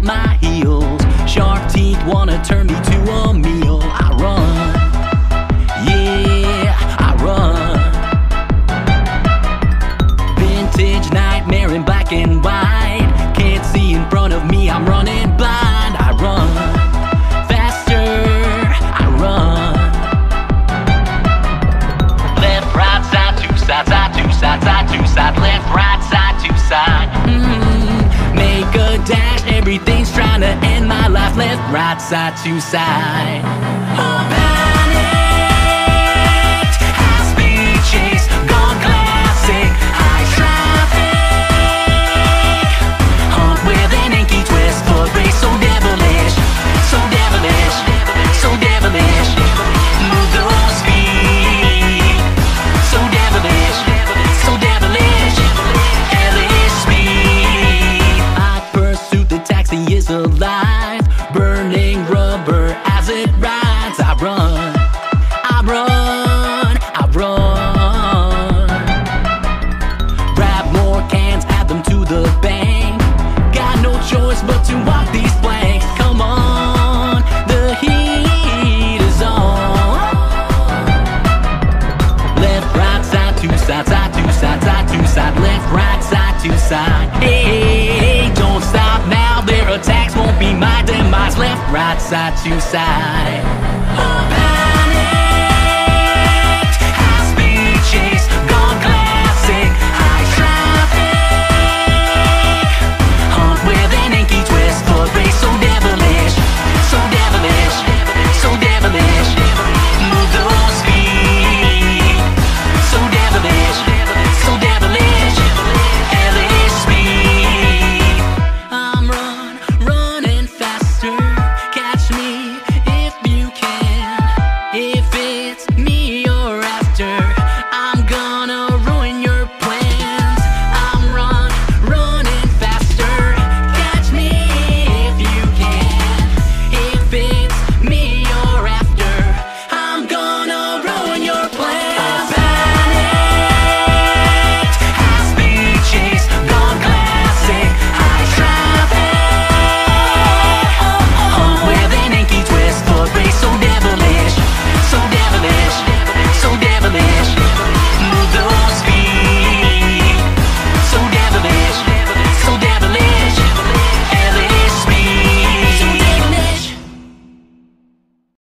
my heels. Sharp teeth wanna turn me to a meal. I run, yeah, I run. Vintage nightmare in black and white. Can't see in front of me, I'm running blind. I run, faster, I run. Left, right, side to side, side to side, side to side. Left, right, side to side. Make a dash, everything's trying to end my life. Left, right, side to side. Oh, panicked, high speed chase, gone classic, high traffic. Hunt with an inky twist, foot race so devilish, so devilish, so devilish. Move those feet, so devilish, so devilish. Hellish speed. I pursued the taxi is alive, burning rubber as it rides. I run, I run, I run. Grab more cans, add them to the bank. Got no choice but to walk these planks. Come on, the heat is on. Left, right, side to side, side to side, side to side. Left, right, side to side. Hey, don't stop now, their attacks won't be my demise. Left, right, side to side. Oh,